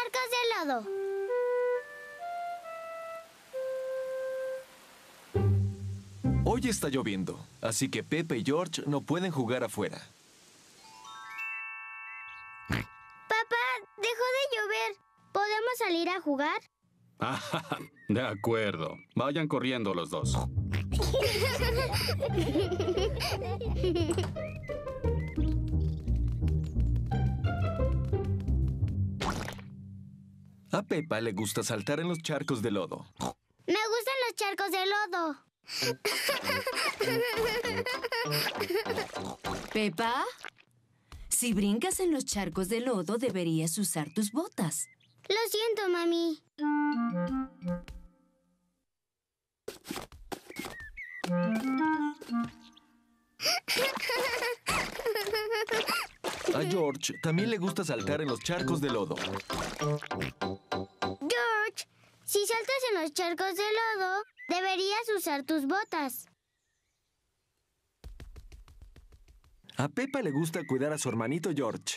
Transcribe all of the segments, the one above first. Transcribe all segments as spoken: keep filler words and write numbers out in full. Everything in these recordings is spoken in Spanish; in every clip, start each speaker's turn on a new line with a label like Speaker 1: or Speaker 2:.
Speaker 1: charcos de lodo.
Speaker 2: Hoy está lloviendo, así que Pepa y George no pueden jugar afuera.
Speaker 1: Papá, dejó de llover. ¿Podemos salir a jugar?
Speaker 3: Ah, de acuerdo. Vayan corriendo los dos.
Speaker 2: A Pepa le gusta saltar en los charcos de lodo.
Speaker 1: Me gustan los charcos de lodo.
Speaker 4: Pepa, si brincas en los charcos de lodo, deberías usar tus botas.
Speaker 1: Lo siento, mami.
Speaker 2: A George también le gusta saltar en los charcos de lodo.
Speaker 1: George, si saltas en los charcos de lodo, deberías usar tus botas.
Speaker 2: A Pepa le gusta cuidar a su hermanito George.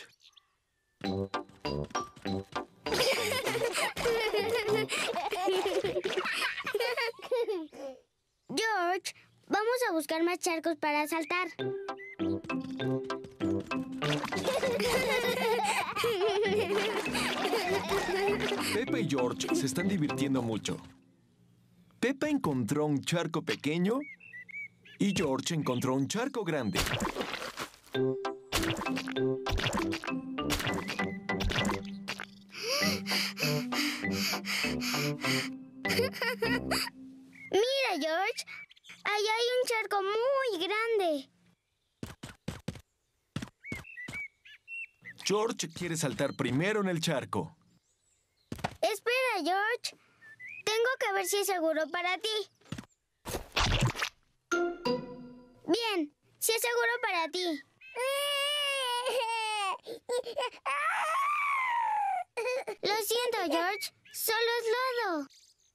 Speaker 1: George, vamos a buscar más charcos para saltar.
Speaker 2: Pepa y George se están divirtiendo mucho. Pepa encontró un charco pequeño y George encontró un charco grande.
Speaker 1: Mira, George, allá hay un charco muy grande.
Speaker 2: George quiere saltar primero en el charco.
Speaker 1: Espera, George. Tengo que ver si es seguro para ti. Bien, si es seguro para ti. Lo siento, George. Solo es lodo.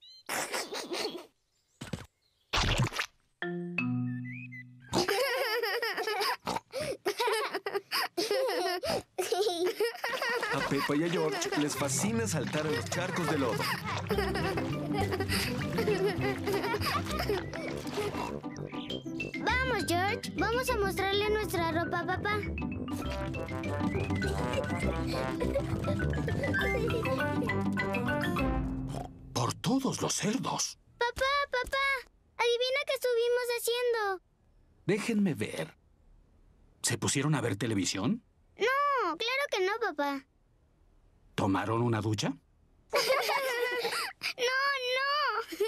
Speaker 2: A Pepa y a George les fascina saltar en los charcos de lodo.
Speaker 1: Vamos, George. Vamos a mostrarle nuestra ropa a papá.
Speaker 3: Por todos los cerdos.
Speaker 1: Papá, papá. Adivina qué estuvimos haciendo.
Speaker 3: Déjenme ver. ¿Se pusieron a ver televisión?
Speaker 1: No, claro que no, papá.
Speaker 3: ¿Tomaron una ducha?
Speaker 1: No, no.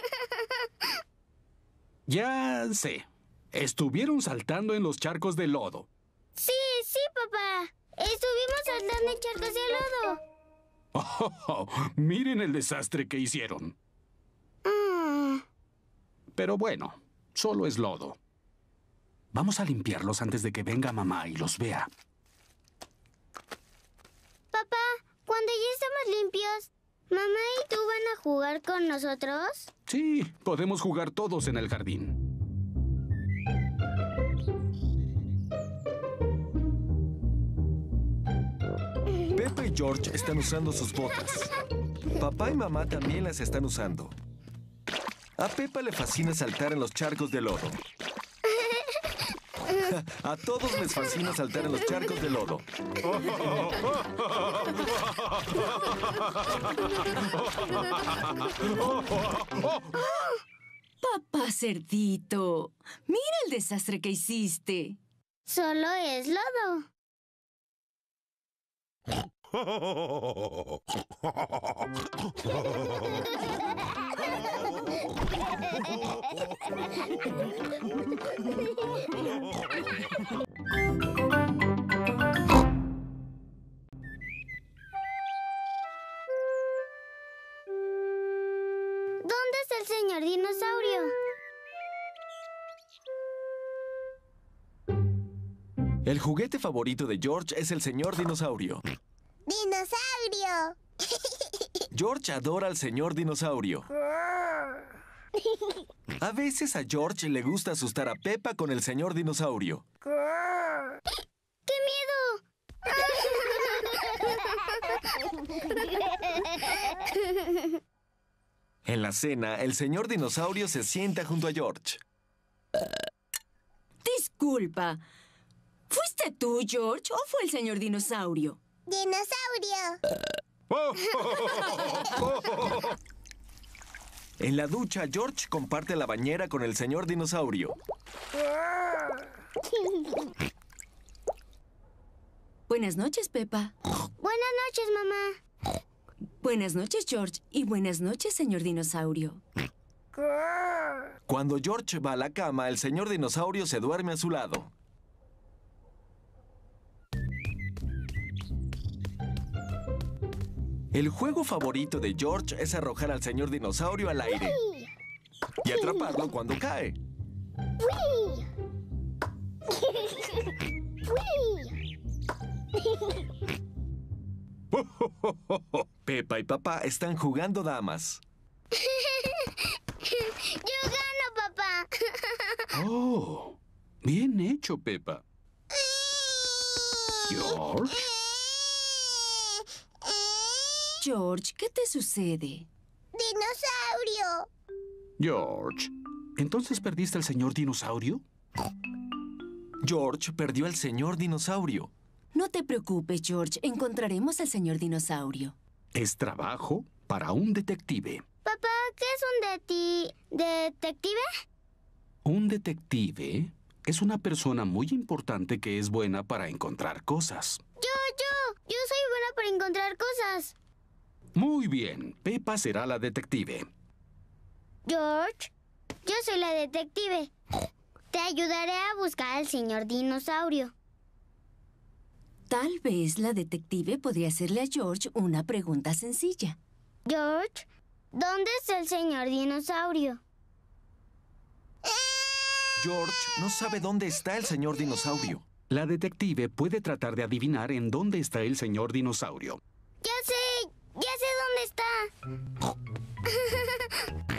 Speaker 3: Ya sé. Estuvieron saltando en los charcos de lodo.
Speaker 1: Sí, sí, papá. Estuvimos saltando en charcos de lodo.
Speaker 3: Oh, oh, oh, miren el desastre que hicieron.
Speaker 1: Mm.
Speaker 3: Pero bueno, solo es lodo. Vamos a limpiarlos antes de que venga mamá y los vea.
Speaker 1: Papá, cuando ya estemos limpios, ¿mamá y tú van a jugar con nosotros?
Speaker 3: Sí, podemos jugar todos en el jardín.
Speaker 2: Pepa y George están usando sus botas. Papá y mamá también las están usando. A Pepa le fascina saltar en los charcos de lodo. A todos les fascina saltar en los charcos de lodo.
Speaker 4: Papá cerdito, mira el desastre que hiciste.
Speaker 1: Solo es lodo. ¿Dónde está el señor dinosaurio?
Speaker 2: El juguete favorito de George es el señor dinosaurio.
Speaker 1: ¡Dinosaurio!
Speaker 2: George adora al señor dinosaurio. A veces a George le gusta asustar a Pepa con el señor dinosaurio.
Speaker 1: ¡Qué miedo!
Speaker 2: la cena, el señor dinosaurio se sienta junto a George.
Speaker 4: Disculpa. ¿Fuiste tú, George, o fue el señor dinosaurio?
Speaker 1: ¡Dinosaurio!
Speaker 2: En la ducha, George comparte la bañera con el señor dinosaurio.
Speaker 4: Buenas noches, Peppa.
Speaker 1: Buenas noches, mamá.
Speaker 4: Buenas noches, George. Y buenas noches, señor dinosaurio.
Speaker 2: Cuando George va a la cama, el señor dinosaurio se duerme a su lado. El juego favorito de George es arrojar al señor dinosaurio al aire y atraparlo cuando cae. Peppa y papá están jugando damas.
Speaker 1: Yo gano, papá.
Speaker 3: Oh, bien hecho, Peppa. George.
Speaker 4: George, ¿qué te sucede?
Speaker 1: ¡Dinosaurio!
Speaker 3: George, ¿entonces perdiste al señor dinosaurio?
Speaker 2: George perdió al señor dinosaurio.
Speaker 4: No te preocupes, George. Encontraremos al señor dinosaurio.
Speaker 3: Es trabajo para un detective.
Speaker 1: Papá, ¿qué es un deti... detective?
Speaker 3: Un detective es una persona muy importante que es buena para encontrar cosas.
Speaker 1: Yo, yo. Yo soy buena para encontrar cosas.
Speaker 3: Muy bien, Peppa será la detective.
Speaker 1: George, yo soy la detective. Te ayudaré a buscar al señor dinosaurio.
Speaker 4: Tal vez la detective podría hacerle a George una pregunta sencilla.
Speaker 1: George, ¿dónde está el señor dinosaurio?
Speaker 2: George no sabe dónde está el señor dinosaurio.
Speaker 3: La detective puede tratar de adivinar en dónde está el señor dinosaurio.
Speaker 1: Ya sé, ya sé dónde está.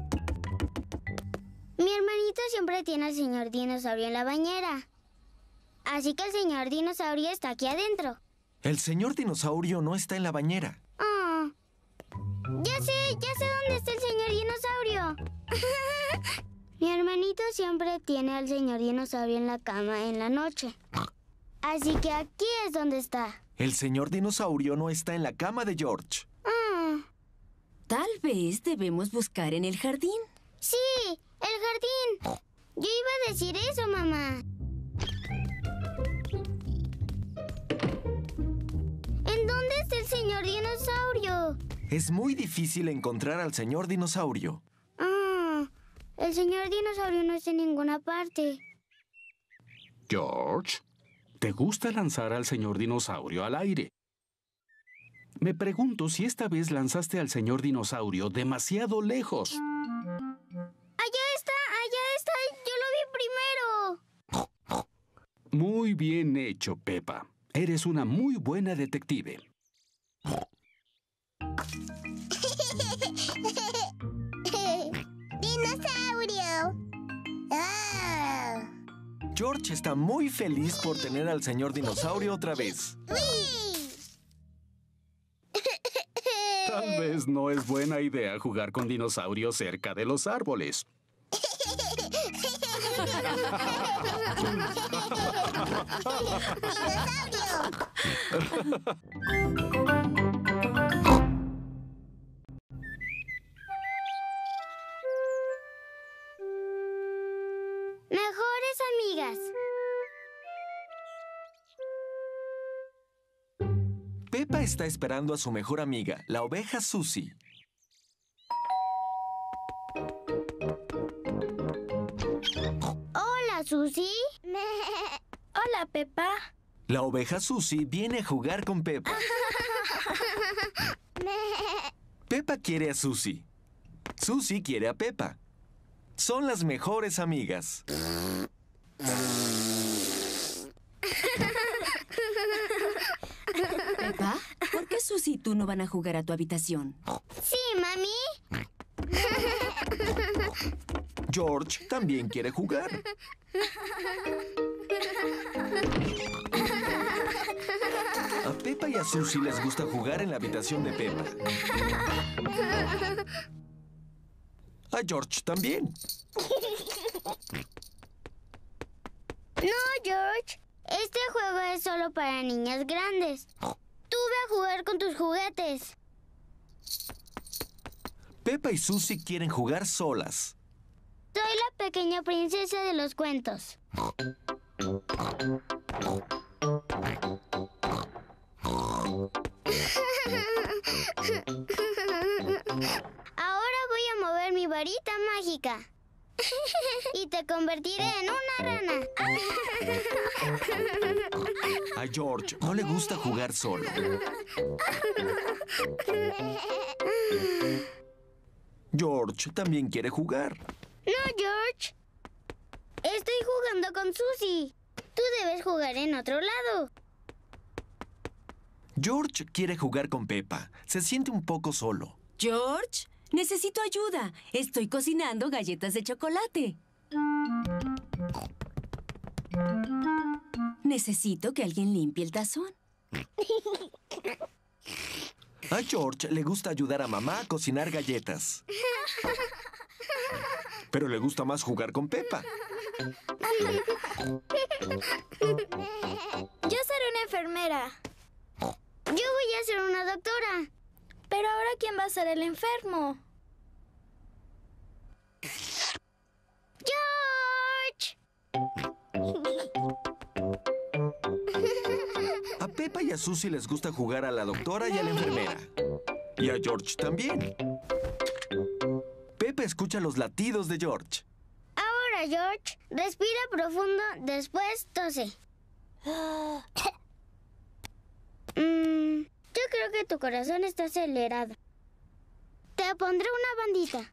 Speaker 1: Mi hermanito siempre tiene al señor dinosaurio en la bañera. Así que el señor dinosaurio está aquí adentro.
Speaker 2: El señor dinosaurio no está en la bañera.
Speaker 1: Oh. Ya sé, ya sé dónde está el señor dinosaurio. Mi hermanito siempre tiene al señor dinosaurio en la cama en la noche. Así que aquí es donde está.
Speaker 2: El señor dinosaurio no está en la cama de George.
Speaker 1: Oh.
Speaker 4: Tal vez debemos buscar en el jardín.
Speaker 1: Sí, el jardín. Yo iba a decir eso, mamá. ¿En dónde está el señor dinosaurio?
Speaker 2: Es muy difícil encontrar al señor dinosaurio.
Speaker 1: Ah, el señor dinosaurio no está en ninguna parte.
Speaker 3: George, ¿te gusta lanzar al señor dinosaurio al aire? Me pregunto si esta vez lanzaste al señor dinosaurio demasiado lejos.
Speaker 1: Allá está, allá está. Yo lo vi primero.
Speaker 3: Muy bien hecho, Peppa. Eres una muy buena detective.
Speaker 1: ¡Dinosaurio! ¡Ah!
Speaker 2: George está muy feliz por tener al señor dinosaurio otra vez.
Speaker 3: Tal vez no es buena idea jugar con dinosaurios cerca de los árboles.
Speaker 1: Mejores amigas.
Speaker 2: Peppa está esperando a su mejor amiga, la oveja Susie.
Speaker 1: Hola, Susie. Hola, Peppa.
Speaker 2: La oveja Susie viene a jugar con Peppa. Peppa quiere a Susie. Susie quiere a Peppa. Son las mejores amigas.
Speaker 4: Peppa, ¿por qué Susie y tú no van a jugar a tu habitación?
Speaker 1: Sí, mami.
Speaker 2: George también quiere jugar. A Peppa y a Susie les gusta jugar en la habitación de Peppa. A George también.
Speaker 1: No, George. Este juego es solo para niñas grandes. Tú ve a jugar con tus juguetes.
Speaker 2: Peppa y Susie quieren jugar solas.
Speaker 1: Soy la pequeña princesa de los cuentos. Ahora voy a mover mi varita mágica. Y te convertiré en una rana.
Speaker 2: A George no le gusta jugar solo. George también quiere jugar.
Speaker 1: No, George. Estoy jugando con Susie. Tú debes jugar en otro lado.
Speaker 2: George quiere jugar con Peppa. Se siente un poco solo.
Speaker 4: George, necesito ayuda. Estoy cocinando galletas de chocolate. Necesito que alguien limpie el tazón.
Speaker 2: A George le gusta ayudar a mamá a cocinar galletas. Pero le gusta más jugar con Peppa.
Speaker 1: Yo seré una enfermera. Yo voy a ser una doctora. Pero ahora, ¿quién va a ser el enfermo? ¡George!
Speaker 2: A Peppa y a Susie les gusta jugar a la doctora y a la enfermera. Y a George también. Peppa escucha los latidos de George.
Speaker 1: Ahora, George, respira profundo, después tose. mm, yo creo que tu corazón está acelerado. Te pondré una bandita.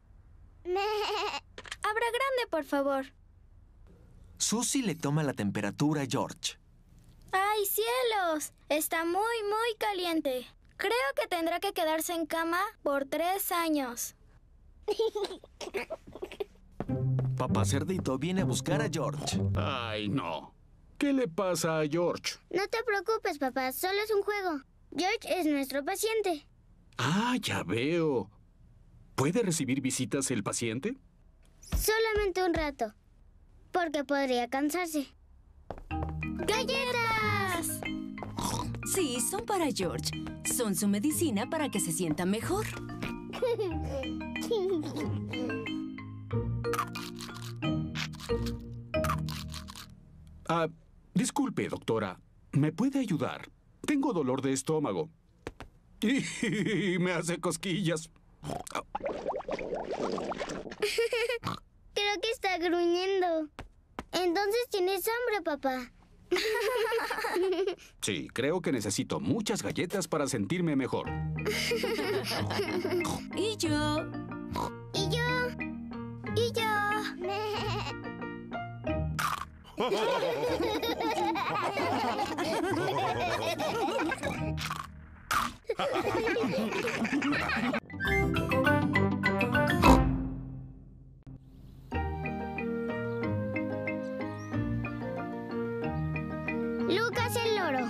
Speaker 1: Abra grande, por favor.
Speaker 2: Susie le toma la temperatura a George.
Speaker 1: ¡Ay, cielos! Está muy, muy caliente. Creo que tendrá que quedarse en cama por tres años.
Speaker 2: Papá Cerdito viene a buscar a George.
Speaker 3: Ay, no. ¿Qué le pasa a George?
Speaker 1: No te preocupes, papá. Solo es un juego. George es nuestro paciente.
Speaker 3: Ah, ya veo. ¿Puede recibir visitas el paciente?
Speaker 1: Solamente un rato. Porque podría cansarse. ¡Galletas!
Speaker 4: Sí, son para George. Son su medicina para que se sienta mejor.
Speaker 3: Ah, disculpe, doctora. ¿Me puede ayudar? Tengo dolor de estómago. Y me hace cosquillas.
Speaker 1: Creo que está gruñendo. Entonces tienes hambre, papá.
Speaker 3: Sí, creo que necesito muchas galletas para sentirme mejor.
Speaker 4: Y yo...
Speaker 1: Y yo... Y yo... Lucas el loro.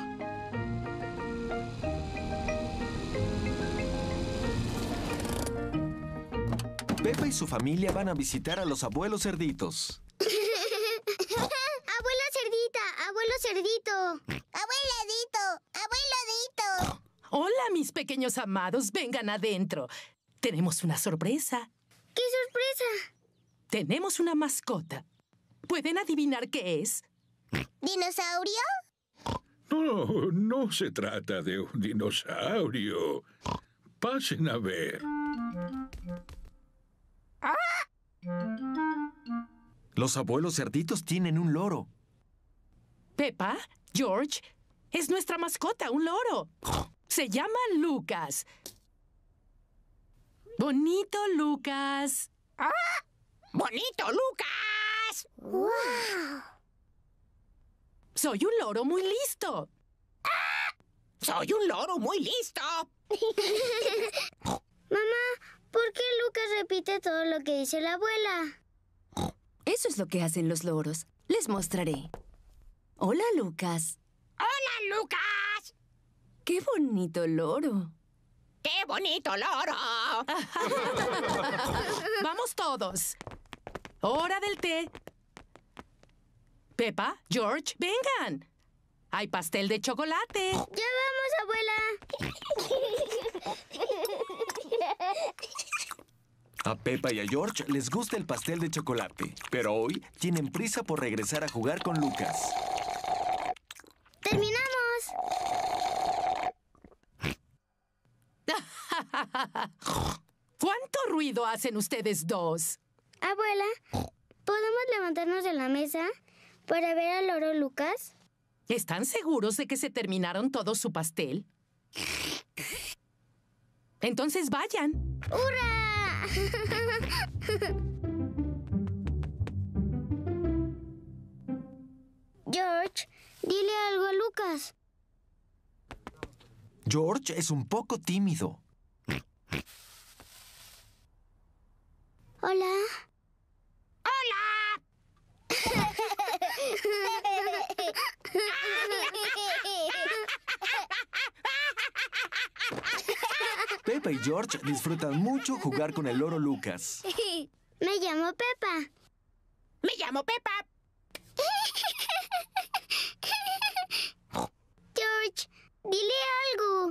Speaker 2: Peppa y su familia van a visitar a los abuelos cerditos.
Speaker 1: Abuela cerdita, abuelo cerdito. Abueladito, abueladito.
Speaker 5: Hola, mis pequeños amados. Vengan adentro. Tenemos una sorpresa.
Speaker 1: ¡Qué sorpresa!
Speaker 5: Tenemos una mascota. ¿Pueden adivinar qué es?
Speaker 1: ¿Dinosaurio?
Speaker 6: No, no se trata de un dinosaurio. Pasen a ver.
Speaker 2: Los abuelos cerditos tienen un loro.
Speaker 5: Peppa, George, es nuestra mascota, un loro. Se llama Lucas. Bonito, Lucas. ¡Ah! ¡Bonito, Lucas!
Speaker 1: ¡Wow!
Speaker 5: Soy un loro muy listo. ¡Ah! Soy un loro muy listo.
Speaker 1: Mamá, ¿por qué Lucas repite todo lo que dice la abuela?
Speaker 4: Eso es lo que hacen los loros. Les mostraré. Hola, Lucas.
Speaker 5: ¡Hola, Lucas!
Speaker 4: ¡Qué bonito loro!
Speaker 5: ¡Qué bonito loro! Vamos todos. Hora del té. Peppa, George, vengan. Hay pastel de chocolate.
Speaker 1: ¡Ya vamos, abuela!
Speaker 2: A Peppa y a George les gusta el pastel de chocolate, pero hoy tienen prisa por regresar a jugar con Lucas.
Speaker 1: ¡Terminamos!
Speaker 5: ¿Cuánto ruido hacen ustedes dos?
Speaker 1: Abuela, ¿podemos levantarnos de la mesa para ver al loro Lucas?
Speaker 5: ¿Están seguros de que se terminaron todo su pastel? Entonces vayan.
Speaker 1: ¡Hurra! George, dile algo a Lucas.
Speaker 2: George es un poco tímido.
Speaker 1: Hola.
Speaker 2: Peppa y George disfrutan mucho jugar con el loro Lucas.
Speaker 1: Me llamo Peppa.
Speaker 5: Me llamo Peppa.
Speaker 1: George, dile algo.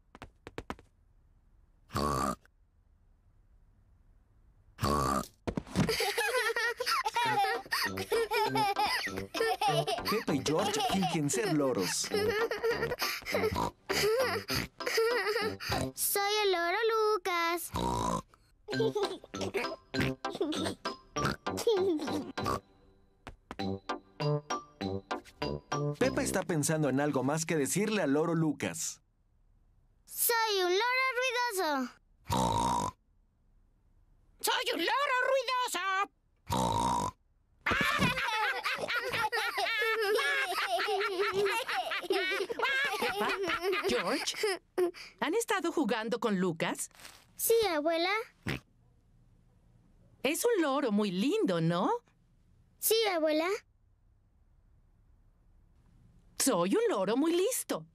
Speaker 2: Peppa y George fingen ser loros.
Speaker 1: Soy el loro Lucas.
Speaker 2: Peppa está pensando en algo más que decirle al loro Lucas.
Speaker 1: Soy un loro ruidoso.
Speaker 5: ¡Soy un loro ruidoso! Peppa, George, ¿han estado jugando con Lucas?
Speaker 1: Sí, abuela.
Speaker 5: Es un loro muy lindo, ¿no?
Speaker 1: Sí, abuela.
Speaker 5: Soy un loro muy listo.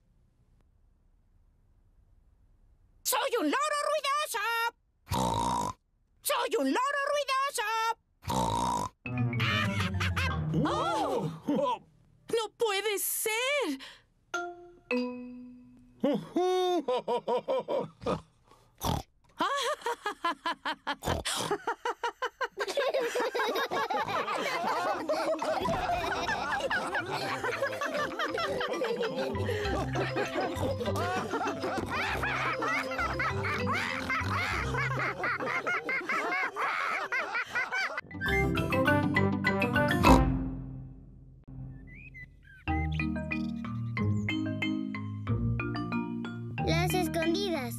Speaker 5: ¡Soy un loro ruidoso! ¡Soy un loro ruidoso! ¡Oh! ¡No puede ser!
Speaker 1: Las escondidas.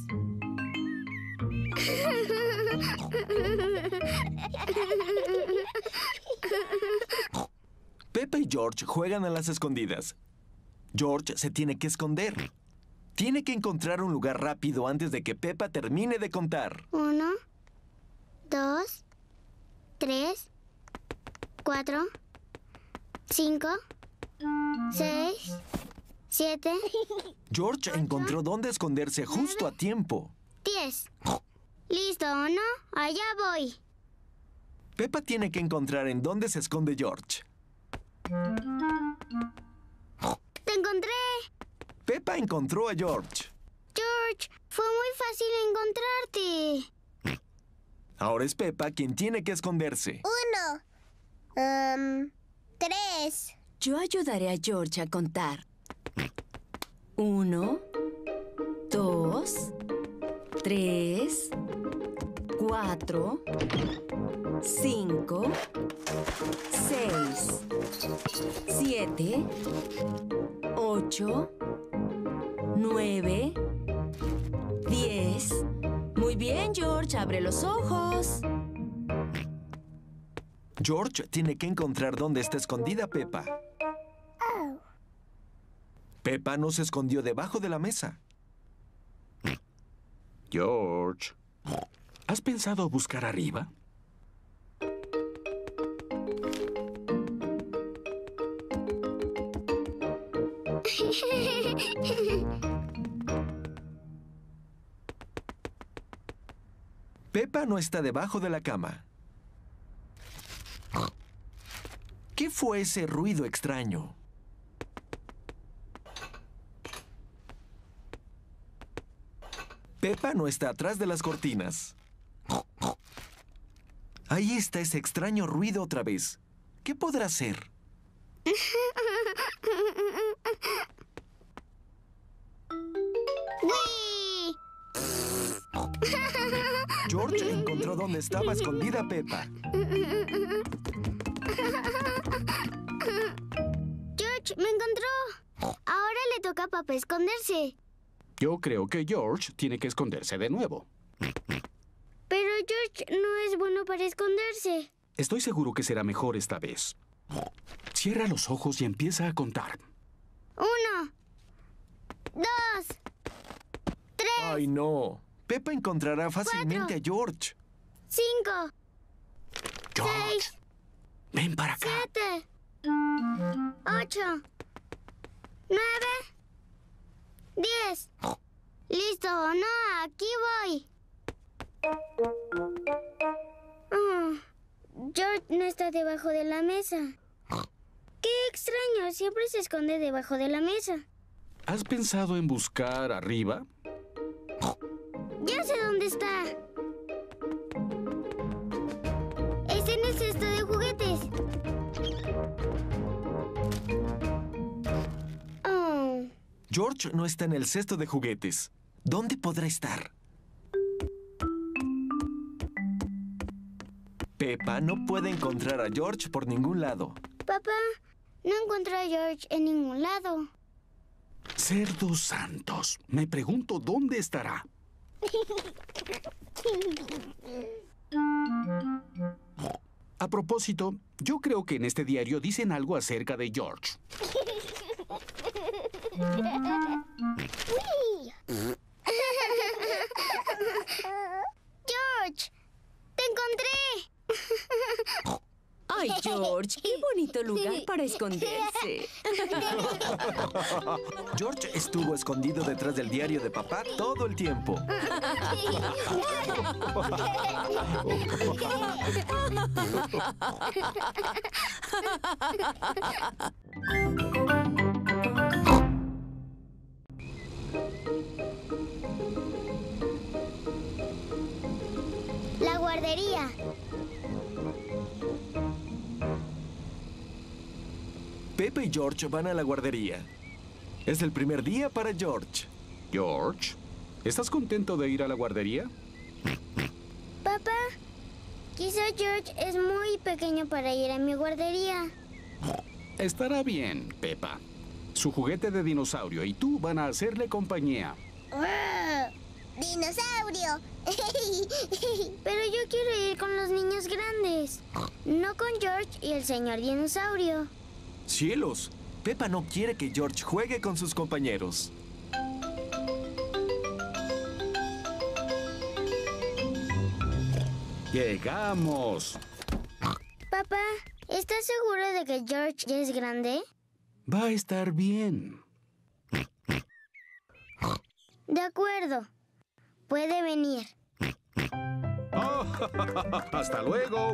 Speaker 2: Peppa y George juegan a las escondidas. George se tiene que esconder. Tiene que encontrar un lugar rápido antes de que Peppa termine de contar.
Speaker 1: Uno, dos, tres, cuatro, cinco, seis, siete,
Speaker 2: George encontró dónde esconderse justo a tiempo.
Speaker 1: diez. ¿Listo o no? Allá voy.
Speaker 2: Peppa tiene que encontrar en dónde se esconde George.
Speaker 1: ¡Te encontré!
Speaker 2: Peppa encontró a George.
Speaker 1: George, fue muy fácil encontrarte.
Speaker 2: Ahora es Peppa quien tiene que esconderse.
Speaker 1: Uno. Um, tres.
Speaker 4: Yo ayudaré a George a contar. Uno, dos, tres, cuatro, cinco, seis, siete, ocho, nueve, diez. Muy bien, George, abre los ojos.
Speaker 2: George tiene que encontrar dónde está escondida Peppa. Peppa no se escondió debajo de la mesa.
Speaker 3: George, ¿has pensado buscar arriba?
Speaker 2: Peppa no está debajo de la cama. ¿Qué fue ese ruido extraño? Peppa no está atrás de las cortinas. Ahí está ese extraño ruido otra vez. ¿Qué podrá ser?
Speaker 1: ¡Uy!
Speaker 2: George encontró dónde estaba escondida Peppa.
Speaker 1: George, me encontró. Ahora le toca a papá esconderse.
Speaker 3: Yo creo que George tiene que esconderse de nuevo.
Speaker 1: Pero George no es bueno para esconderse.
Speaker 3: Estoy seguro que será mejor esta vez. Cierra los ojos y empieza a contar.
Speaker 1: Uno, dos, tres,
Speaker 2: ¡Ay, no! Peppa encontrará fácilmente
Speaker 1: Cuatro.
Speaker 2: a George.
Speaker 1: cinco,
Speaker 3: George,
Speaker 1: seis,
Speaker 3: ven para acá.
Speaker 1: siete, ocho, nueve, diez. Listo, no, aquí voy. Oh, George no está debajo de la mesa. Qué extraño, siempre se esconde debajo de la mesa.
Speaker 3: ¿Has pensado en buscar arriba?
Speaker 1: Ya sé dónde está. Es en el cesto de juguetes. Oh,
Speaker 2: George no está en el cesto de juguetes. ¿Dónde podrá estar? Peppa no puede encontrar a George por ningún lado.
Speaker 1: papá, no encuentro a George en ningún lado.
Speaker 3: Cerdos santos. Me pregunto dónde estará. A propósito, yo creo que en este diario dicen algo acerca de George.
Speaker 1: George, te encontré.
Speaker 4: ¡Ay, George! ¡Qué bonito lugar para esconderse!
Speaker 2: George estuvo escondido detrás del diario de papá todo el tiempo.
Speaker 1: La guardería.
Speaker 2: Peppa y George van a la guardería. Es el primer día para George.
Speaker 3: George, ¿estás contento de ir a la guardería?
Speaker 1: Papá, quizá George es muy pequeño para ir a mi guardería.
Speaker 3: Estará bien, Peppa. Su juguete de dinosaurio y tú van a hacerle compañía.
Speaker 1: ¡Dinosaurio! Pero yo quiero ir con los niños grandes, no con George y el señor dinosaurio.
Speaker 2: ¡Cielos! Peppa no quiere que George juegue con sus compañeros.
Speaker 3: ¡Llegamos!
Speaker 1: Papá, ¿estás seguro de que George ya es grande?
Speaker 3: Va a estar bien.
Speaker 1: De acuerdo. Puede venir.
Speaker 3: Oh, ¡hasta luego!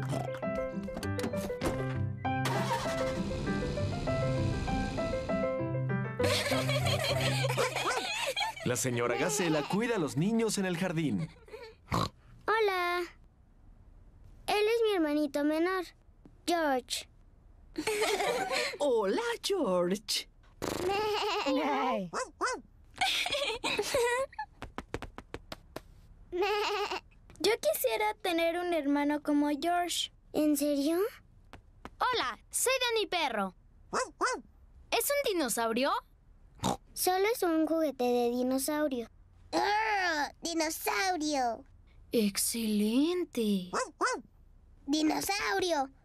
Speaker 2: La señora Gacela cuida a los niños en el jardín.
Speaker 1: Hola. Él es mi hermanito menor, George.
Speaker 5: Hola, George.
Speaker 1: Yo quisiera tener un hermano como George. ¿En serio?
Speaker 7: Hola, soy Danny Perro. ¿Es un dinosaurio?
Speaker 1: Solo es un juguete de dinosaurio. ¡Dinosaurio!
Speaker 7: ¡Excelente!
Speaker 1: ¡Dinosaurio!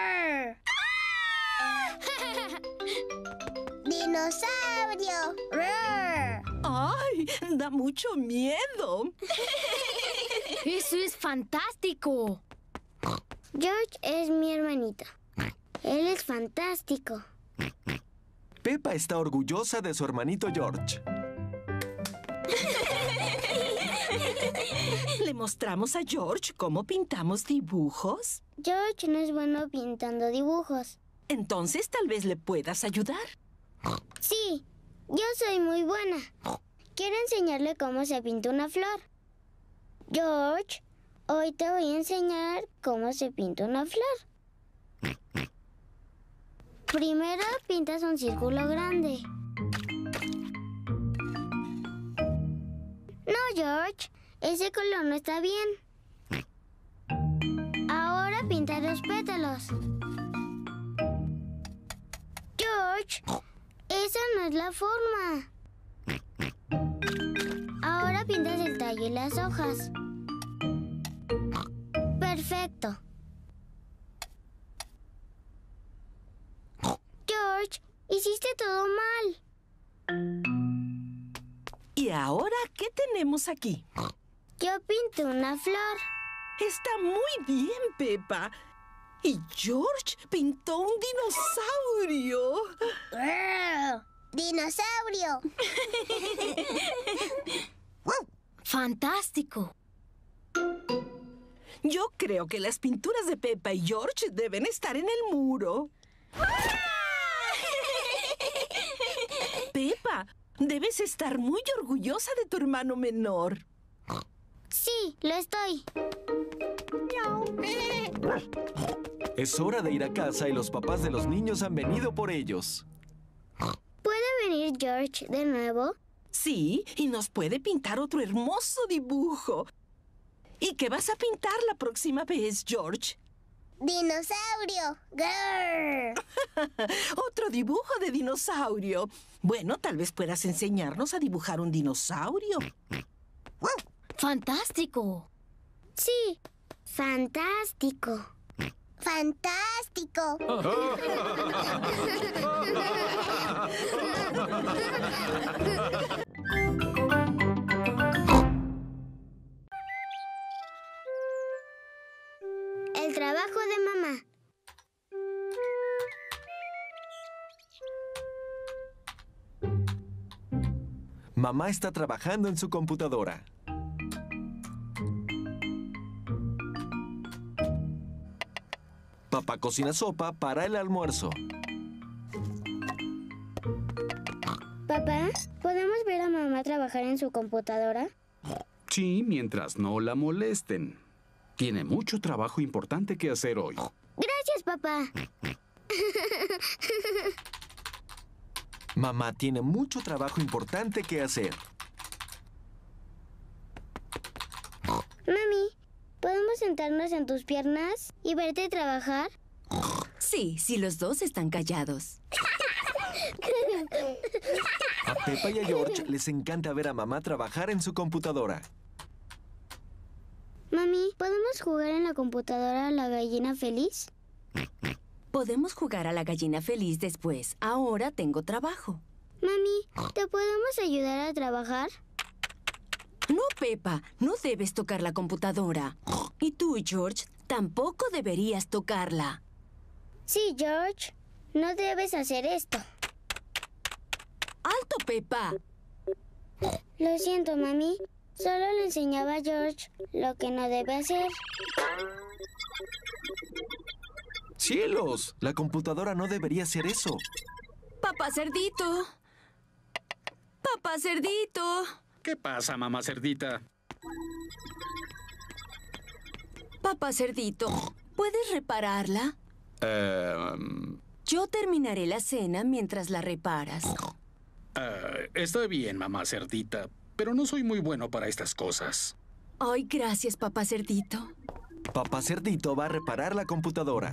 Speaker 1: ¡Dinosaurio!
Speaker 5: ¡Ay! Da mucho miedo.
Speaker 7: ¡Eso es fantástico!
Speaker 1: George es mi hermanito. Él es fantástico.
Speaker 2: Peppa está orgullosa de su hermanito George.
Speaker 8: ¿Le mostramos a George cómo pintamos dibujos?
Speaker 1: George no es bueno pintando dibujos.
Speaker 8: Entonces tal vez le puedas ayudar.
Speaker 1: Sí, yo soy muy buena. Quiero enseñarle cómo se pinta una flor. George, hoy te voy a enseñar cómo se pinta una flor. Primero pintas un círculo grande. No, George, ese color no está bien. Ahora pinta los pétalos. George, esa no es la forma. Ahora pintas el tallo y las hojas. Perfecto. George, hiciste todo mal.
Speaker 8: ¿Y ahora qué tenemos aquí?
Speaker 1: Yo pinté una flor.
Speaker 8: Está muy bien, Peppa. Y George pintó un dinosaurio.
Speaker 1: ¡Dinosaurio!
Speaker 7: ¡Fantástico!
Speaker 8: Yo creo que las pinturas de Peppa y George deben estar en el muro. Peppa, debes estar muy orgullosa de tu hermano menor.
Speaker 1: Sí, lo estoy.
Speaker 2: Es hora de ir a casa y los papás de los niños han venido por ellos.
Speaker 1: ¿Puede venir George de nuevo?
Speaker 8: Sí, y nos puede pintar otro hermoso dibujo. ¿Y qué vas a pintar la próxima vez, George?
Speaker 1: ¡Dinosaurio! ¡Grrr!
Speaker 8: Otro dibujo de dinosaurio. Bueno, tal vez puedas enseñarnos a dibujar un dinosaurio.
Speaker 7: ¡Fantástico!
Speaker 1: Sí, fantástico. ¡Fantástico! El trabajo de mamá.
Speaker 2: Mamá está trabajando en su computadora. Papá cocina sopa para el almuerzo.
Speaker 1: Papá, ¿podemos ver a mamá trabajar en su computadora?
Speaker 3: Sí, mientras no la molesten. Tiene mucho trabajo importante que hacer hoy.
Speaker 1: Gracias, papá.
Speaker 2: Mamá tiene mucho trabajo importante que hacer.
Speaker 1: Mami, ¿podemos sentarnos en tus piernas y verte trabajar?
Speaker 4: Sí, si los dos están callados.
Speaker 2: A Peppa y a George les encanta ver a mamá trabajar en su computadora.
Speaker 1: Mami, ¿podemos jugar en la computadora a la gallina feliz?
Speaker 4: Podemos jugar a la gallina feliz después. Ahora tengo trabajo.
Speaker 1: Mami, ¿te podemos ayudar a trabajar?
Speaker 4: No, Peppa, no debes tocar la computadora. Y tú, George, tampoco deberías tocarla.
Speaker 1: Sí, George, no debes hacer esto.
Speaker 4: ¡Alto, Peppa!
Speaker 1: Lo siento, mami. Solo le enseñaba a George lo que no debe hacer.
Speaker 2: ¡Cielos! La computadora no debería hacer eso.
Speaker 4: ¡Papá Cerdito! ¡Papá Cerdito!
Speaker 3: ¿Qué pasa, mamá cerdita?
Speaker 4: Papá Cerdito, ¿puedes repararla?
Speaker 3: Eh,
Speaker 4: Yo terminaré la cena mientras la reparas.
Speaker 3: eh, está bien, mamá cerdita, pero no soy muy bueno para estas cosas.
Speaker 4: Ay, gracias, papá Cerdito.
Speaker 2: Papá Cerdito va a reparar la computadora.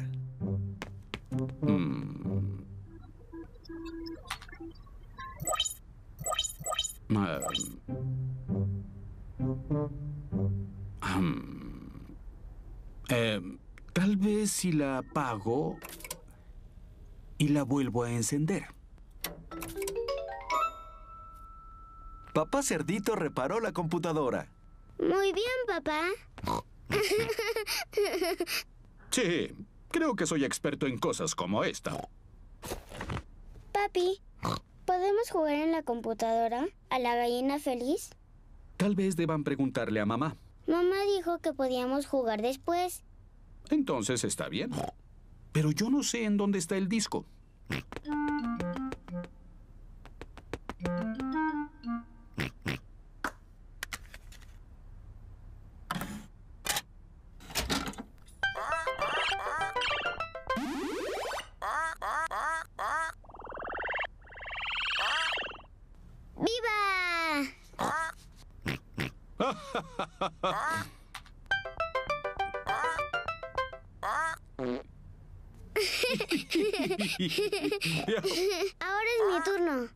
Speaker 3: Mm. Ah, um, eh, tal vez si la apago y la vuelvo a encender.
Speaker 2: Papá Cerdito reparó la computadora.
Speaker 1: Muy bien, papá.
Speaker 3: Sí, creo que soy experto en cosas como esta.
Speaker 1: Papi, ¿podemos jugar en la computadora a la gallina feliz?
Speaker 3: Tal vez deban preguntarle a mamá.
Speaker 1: Mamá dijo que podíamos jugar después.
Speaker 3: Entonces está bien. Pero yo no sé en dónde está el disco.
Speaker 1: ¡Viva! Ahora es mi turno.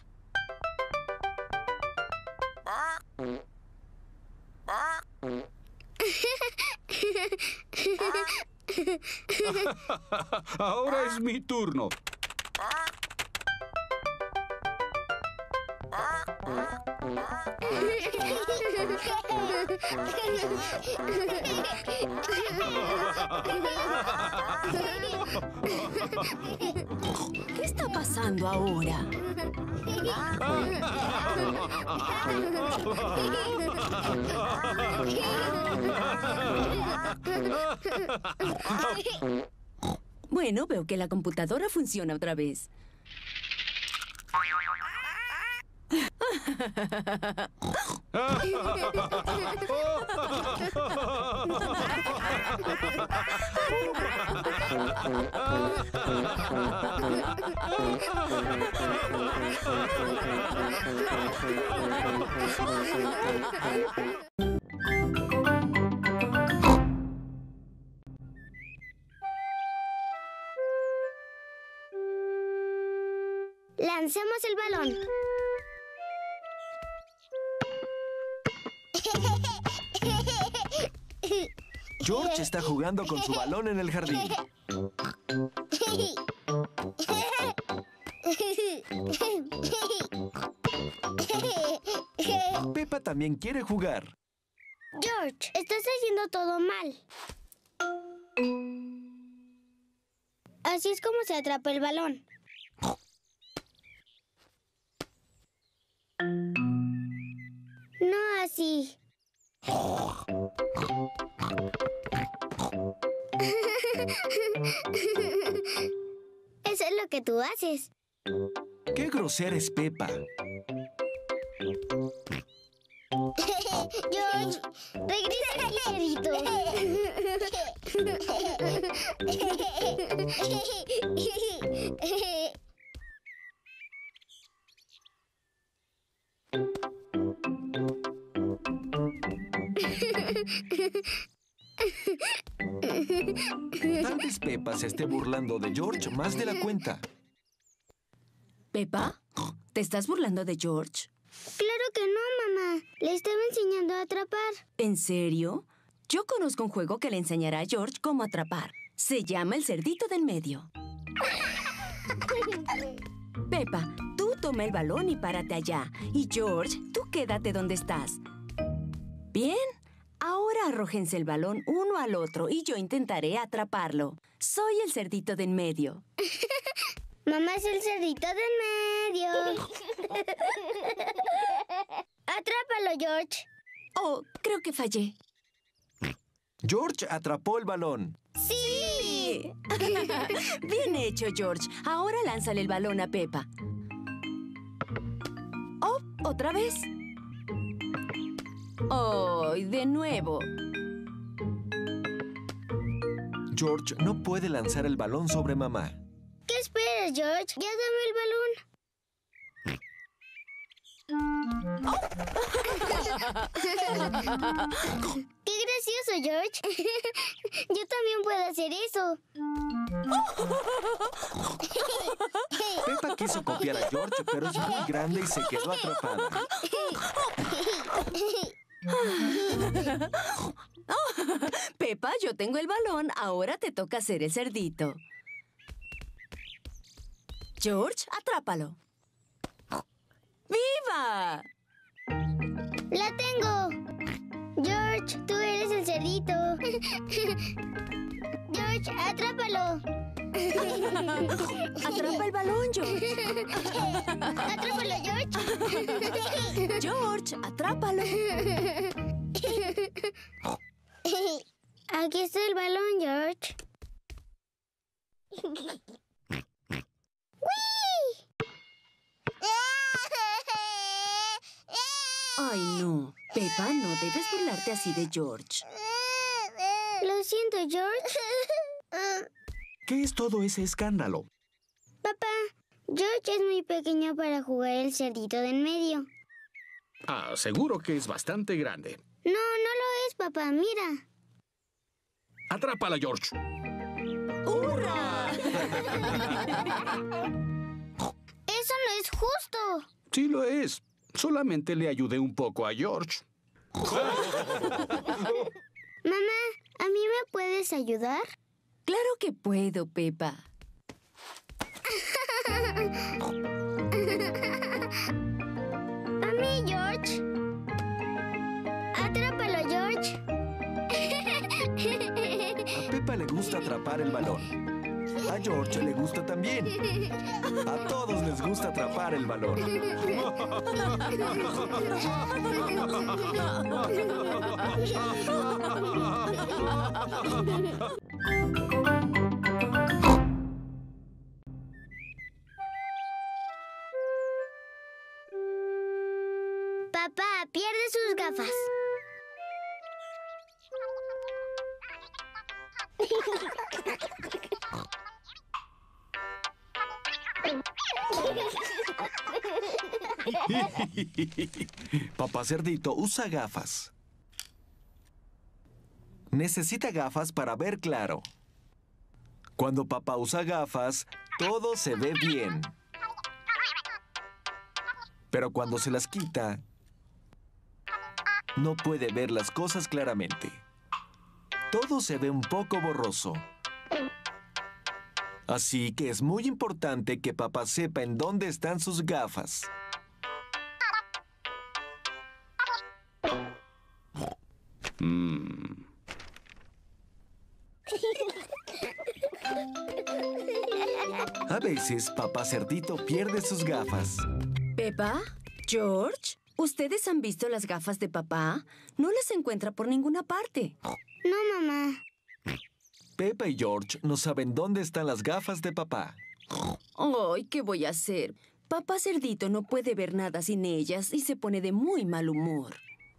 Speaker 3: Ahora es mi turno.
Speaker 4: ¿Qué está pasando ahora? Bueno, veo que la computadora funciona otra vez.
Speaker 1: Lancemos el balón.
Speaker 2: George está jugando con su balón en el jardín. Peppa también quiere jugar.
Speaker 1: George, estás haciendo todo mal. Así es como se atrapa el balón. No así. Eso es lo que tú haces.
Speaker 2: ¡Qué grosera es Peppa!
Speaker 1: George, regresa aquí, cerito.
Speaker 2: Tal vez Peppa se esté burlando de George más de la cuenta.
Speaker 4: ¿Peppa? ¿Te estás burlando de George?
Speaker 1: Claro que no, mamá. Le estaba enseñando a atrapar.
Speaker 4: ¿En serio? Yo conozco un juego que le enseñará a George cómo atrapar. Se llama el cerdito del medio. Peppa, tú toma el balón y párate allá. Y George, tú quédate donde estás. Bien. Ahora arrójense el balón uno al otro y yo intentaré atraparlo. Soy el cerdito del medio.
Speaker 1: Mamá es el cerdito del medio. Atrápalo, George.
Speaker 4: Oh, creo que fallé.
Speaker 2: George atrapó el balón.
Speaker 1: ¡Sí!
Speaker 4: Bien hecho, George. Ahora lánzale el balón a Peppa. Oh, otra vez. Oh, de nuevo.
Speaker 2: George no puede lanzar el balón sobre mamá.
Speaker 1: ¿Qué esperas, George? Ya dame el balón. ¡Qué gracioso, George! Yo también puedo hacer eso.
Speaker 2: Peppa quiso copiar a George, pero es muy grande y se quedó atrapada.
Speaker 4: Oh, Peppa, yo tengo el balón. Ahora te toca hacer el cerdito. George, atrápalo. ¡Viva!
Speaker 1: ¡La tengo! George, tú eres el cerdito. George, atrápalo.
Speaker 4: Atrapa el balón, George.
Speaker 1: Atrápalo, George.
Speaker 4: George, atrápalo. atrápalo.
Speaker 1: Aquí está el balón, George.
Speaker 4: Ay, no. Peppa, no debes burlarte así de George.
Speaker 1: Lo siento, George.
Speaker 3: ¿Qué es todo ese escándalo?
Speaker 1: Papá, George es muy pequeño para jugar el cerdito de en medio.
Speaker 3: Ah, seguro que es bastante grande.
Speaker 1: No, no lo es, papá. Mira.
Speaker 3: ¡Atrápala, George!
Speaker 4: ¡Hurra!
Speaker 1: Eso no es justo.
Speaker 3: Sí lo es. Solamente le ayudé un poco a George.
Speaker 1: Mamá, ¿a mí me puedes ayudar?
Speaker 4: Claro que puedo, Peppa.
Speaker 1: A mí, George. Atrápalo, George.
Speaker 2: A Peppa le gusta atrapar el balón. A George le gusta también. A todos les gusta atrapar el balón.
Speaker 1: Papá pierde sus gafas.
Speaker 2: Papá Cerdito usa gafas. Necesita gafas para ver claro. Cuando papá usa gafas, todo se ve bien. Pero cuando se las quita, no puede ver las cosas claramente. Todo se ve un poco borroso. Así que es muy importante que papá sepa en dónde están sus gafas.
Speaker 3: Mm.
Speaker 2: A veces, papá Cerdito pierde sus gafas.
Speaker 4: Peppa, George, ¿ustedes han visto las gafas de papá? No las encuentra por ninguna parte.
Speaker 1: No, mamá.
Speaker 2: Peppa y George no saben dónde están las gafas de papá.
Speaker 4: Ay, ¿qué voy a hacer? Papá Cerdito no puede ver nada sin ellas y se pone de muy mal humor.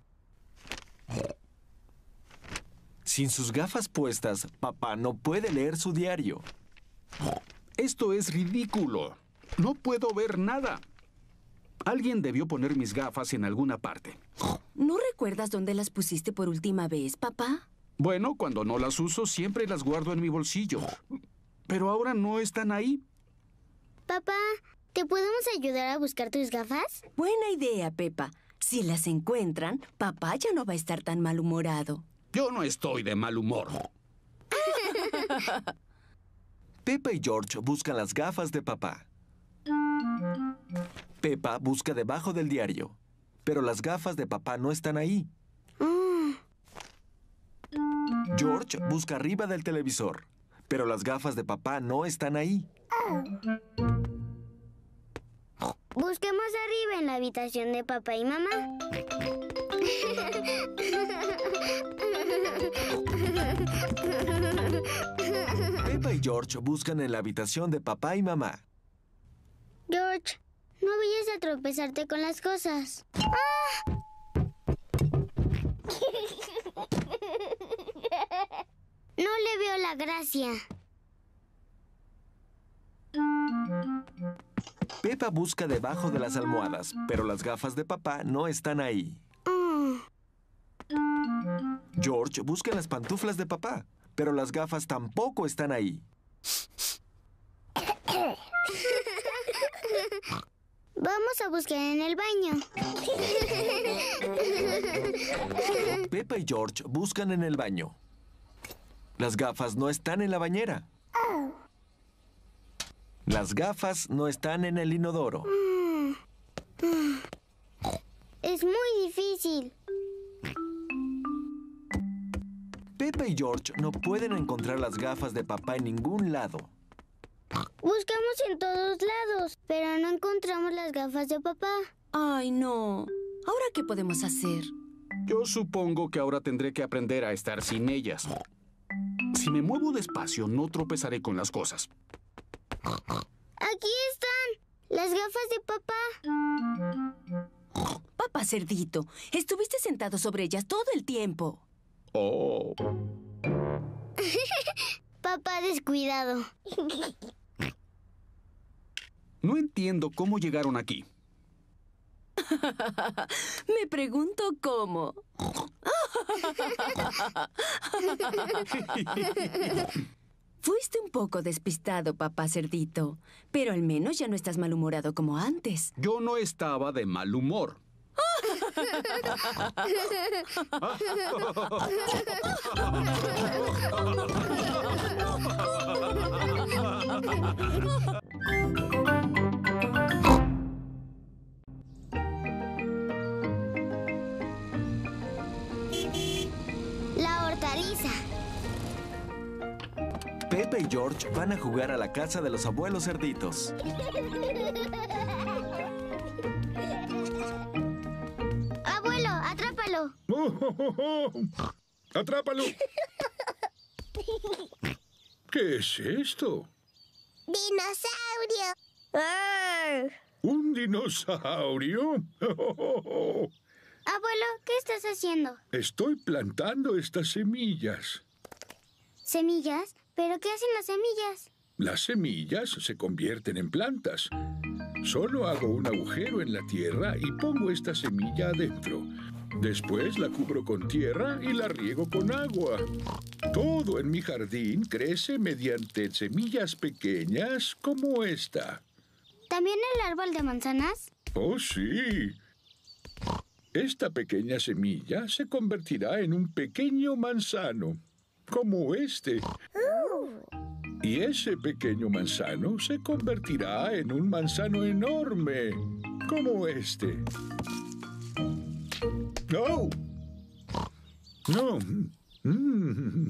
Speaker 2: Sin sus gafas puestas, papá no puede leer su diario.
Speaker 3: Esto es ridículo. No puedo ver nada. Alguien debió poner mis gafas en alguna parte.
Speaker 4: ¿No recuerdas dónde las pusiste por última vez, papá?
Speaker 3: Bueno, cuando no las uso, siempre las guardo en mi bolsillo. Pero ahora no están ahí.
Speaker 1: Papá, ¿te podemos ayudar a buscar tus gafas?
Speaker 4: Buena idea, Peppa. Si las encuentran, papá ya no va a estar tan malhumorado.
Speaker 3: Yo no estoy de mal humor.
Speaker 2: Peppa y George buscan las gafas de papá. Peppa busca debajo del diario, pero las gafas de papá no están ahí. George busca arriba del televisor, pero las gafas de papá no están ahí.
Speaker 1: Busquemos arriba en la habitación de papá y mamá.
Speaker 2: Peppa y George buscan en la habitación de papá y mamá.
Speaker 1: George, no vayas a tropezarte con las cosas. ¡Ah! No le veo la gracia.
Speaker 2: Peppa busca debajo de las almohadas, pero las gafas de papá no están ahí.
Speaker 1: Oh.
Speaker 2: George busca en las pantuflas de papá, pero las gafas tampoco están ahí.
Speaker 1: Vamos a buscar en el baño.
Speaker 2: Peppa y George buscan en el baño. Las gafas no están en la bañera. Las gafas no están en el inodoro.
Speaker 1: Es muy difícil.
Speaker 2: Peppa y George no pueden encontrar las gafas de papá en ningún lado.
Speaker 1: Buscamos en todos lados, pero no encontramos las gafas de papá.
Speaker 4: Ay, no. ¿Ahora qué podemos hacer?
Speaker 3: Yo supongo que ahora tendré que aprender a estar sin ellas. Si me muevo despacio, no tropezaré con las cosas.
Speaker 1: Aquí están, las gafas de papá.
Speaker 4: Papá Cerdito, estuviste sentado sobre ellas todo el tiempo.
Speaker 3: Oh.
Speaker 1: Papá descuidado.
Speaker 3: No entiendo cómo llegaron aquí.
Speaker 4: Me pregunto cómo. Fuiste un poco despistado, papá Cerdito, pero al menos ya no estás malhumorado como antes.
Speaker 3: Yo no estaba de mal humor.
Speaker 1: La hortaliza.
Speaker 2: Pepe y George van a jugar a la casa de los abuelos cerditos.
Speaker 1: Abuelo, atrápalo.
Speaker 6: Oh, oh, oh, oh. ¡Atrápalo! ¿Qué es esto?
Speaker 1: Dinosaurio. Arr.
Speaker 6: ¿Un dinosaurio?
Speaker 1: Abuelo, ¿qué estás haciendo?
Speaker 6: Estoy plantando estas semillas.
Speaker 1: ¿Semillas? ¿Pero qué hacen las semillas?
Speaker 6: Las semillas se convierten en plantas. Solo hago un agujero en la tierra y pongo esta semilla adentro. Después la cubro con tierra y la riego con agua. Todo en mi jardín crece mediante semillas pequeñas como esta.
Speaker 1: ¿También el árbol de manzanas?
Speaker 6: ¡Oh, sí! Esta pequeña semilla se convertirá en un pequeño manzano, como este. Y ese pequeño manzano se convertirá en un manzano enorme, como este. ¡No! ¡No! Mm.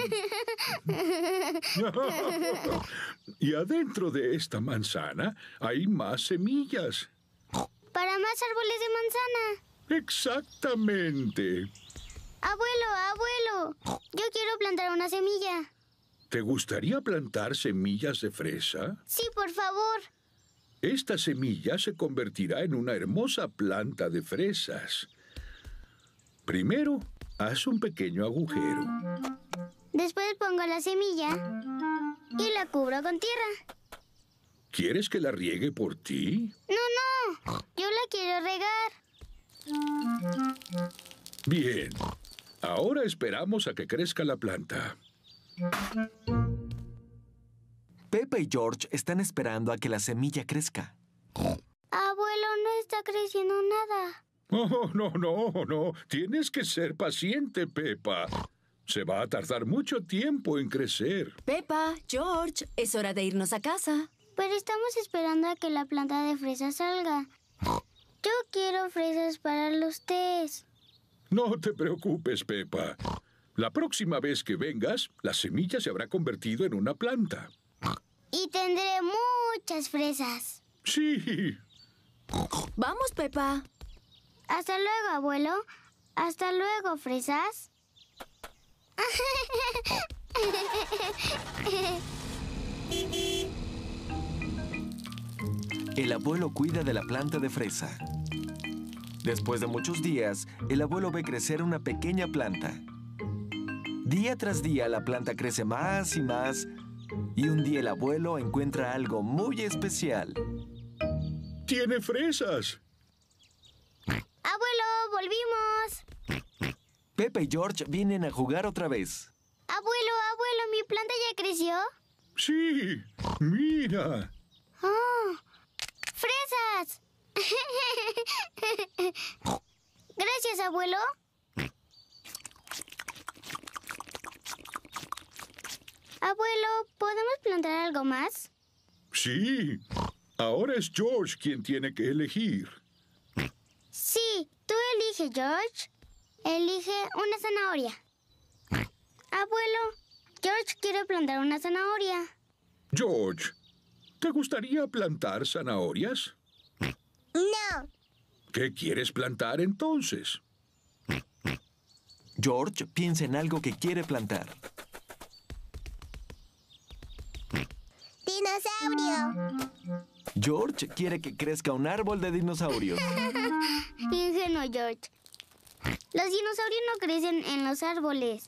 Speaker 6: Y adentro de esta manzana hay más semillas.
Speaker 1: Para más árboles de manzana.
Speaker 6: Exactamente.
Speaker 1: Abuelo, abuelo, yo quiero plantar una semilla.
Speaker 6: ¿Te gustaría plantar semillas de fresa?
Speaker 1: Sí, por favor.
Speaker 6: Esta semilla se convertirá en una hermosa planta de fresas. Primero, haz un pequeño agujero.
Speaker 1: Después pongo la semilla y la cubro con tierra.
Speaker 6: ¿Quieres que la riegue por ti?
Speaker 1: No, no, yo la quiero regar.
Speaker 6: Bien. Ahora esperamos a que crezca la planta.
Speaker 2: Pepe y George están esperando a que la semilla crezca.
Speaker 1: Abuelo, no está creciendo nada.
Speaker 6: Oh, no, no, no. Tienes que ser paciente, Pepa. Se va a tardar mucho tiempo en crecer.
Speaker 4: Pepa, George, es hora de irnos a casa.
Speaker 1: Pero estamos esperando a que la planta de fresas salga. Yo quiero fresas para los tés.
Speaker 6: No te preocupes, Pepa. La próxima vez que vengas, la semilla se habrá convertido en una planta.
Speaker 1: Y tendré muchas fresas.
Speaker 6: Sí.
Speaker 4: Vamos, Pepa.
Speaker 1: Hasta luego, abuelo. Hasta luego, fresas.
Speaker 2: El abuelo cuida de la planta de fresa. Después de muchos días, el abuelo ve crecer una pequeña planta. Día tras día, la planta crece más y más, y un día el abuelo encuentra algo muy especial.
Speaker 6: ¡Tiene fresas!
Speaker 1: Abuelo, volvimos.
Speaker 2: Pepe y George vienen a jugar otra vez.
Speaker 1: Abuelo, abuelo, ¿mi planta ya creció?
Speaker 6: Sí, mira.
Speaker 1: ¡Oh! ¡Fresas! Gracias, abuelo. Abuelo, ¿podemos plantar algo más?
Speaker 6: Sí. Ahora es George quien tiene que elegir.
Speaker 1: Sí, tú elige, George. Elige una zanahoria. Abuelo, George quiere plantar una zanahoria.
Speaker 6: George, ¿te gustaría plantar zanahorias?
Speaker 1: No.
Speaker 6: ¿Qué quieres plantar entonces?
Speaker 2: George piensa en algo que quiere plantar.
Speaker 1: ¡Dinosaurio!
Speaker 2: George quiere que crezca un árbol de dinosaurios.
Speaker 1: Ingenuo, George. Los dinosaurios no crecen en los árboles.